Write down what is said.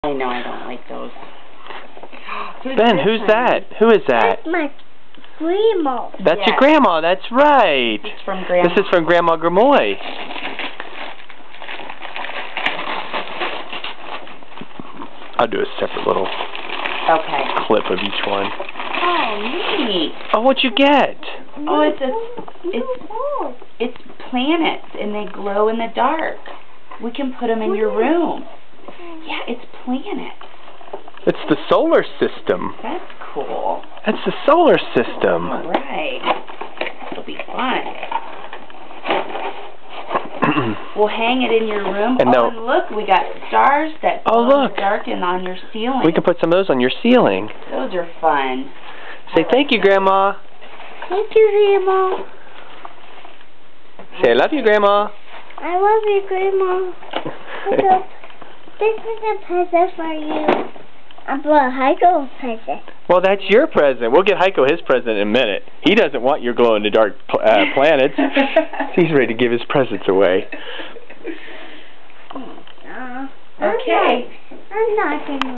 I know I don't like those. Ben, who's that? Who is that? That's my grandma. That's your grandma, that's right. It's from Grandma. This is from Grandma Gramoy. I'll do a separate little clip of each one. Oh, neat. Oh, what'd you get? Oh, it's planets, and they glow in the dark. We can put them in your room. Yeah, it's planets. It's the solar system. That's cool. That's the solar system. All right. It'll be fun. We'll hang it in your room. And and look, we got stars that glow in the dark and on your ceiling. We can put some of those on your ceiling. Those are fun. Say thank you, Grandma. Thank you, Grandma. Say I love you, Grandma. I love you, Grandma. This is a present for you. I brought Heiko a present. Well, that's your present. We'll get Heiko his present in a minute. He doesn't want your glow-in-the-dark planets. He's ready to give his presents away. Okay. I'm not going to.